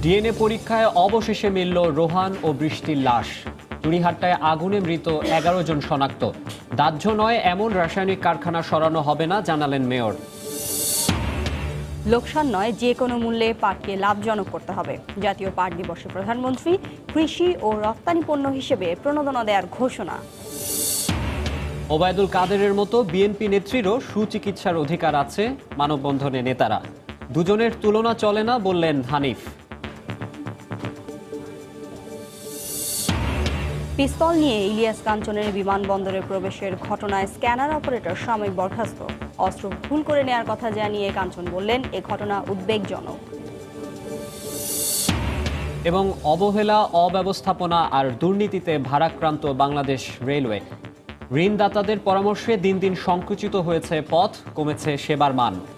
DNA পরীক্ষায় অবশেষে মিলল রোহান ও বৃষ্টির লাশ। চুড়িহাট্টায় আগুনে মৃত 11 জন শনাক্ত। দাহ্য নয় এমন রাসায়নিক কারখানা সরানো হবে না, জানালেন মেয়র। লোকসান নয়, যে কোনো মূল্যে পাটকে লাভজনক করতে হবে। জাতীয় পাট দিবসে প্রধানমন্ত্রী কৃষি ও রপ্তানি পণ্য হিসেবে প্রণোদনা দেওয়ার ঘোষণা। ওবায়দুল কাদেরের মতো বিএনপি নেত্রীরও সুচিকিৎসার অধিকার আছে, মানববন্ধনে নেতারা। দুজনের তুলনা চলে না, বললেন হানিফ। পিস্তল নিয়ে ইলিয়াস কাঞ্চনের বিমানবন্দরে প্রবেশের ঘটনায় স্ক্যানার অপারেটর সাময়িক বরখাস্ত। অস্ত্র ভুল করে নেয়ার কথা জানিয়ে কাঞ্চন বললেন, এ ঘটনা উদ্বেগজনক। এবং অবহেলা, অব্যবস্থাপনা আর দুর্নীতিতে ভারাক্রান্ত বাংলাদেশ রেলওয়ে। ঋণদাতাদের পরামর্শে দিন দিন সংকুচিত হয়েছে পথ, কমেছে সেবার মান।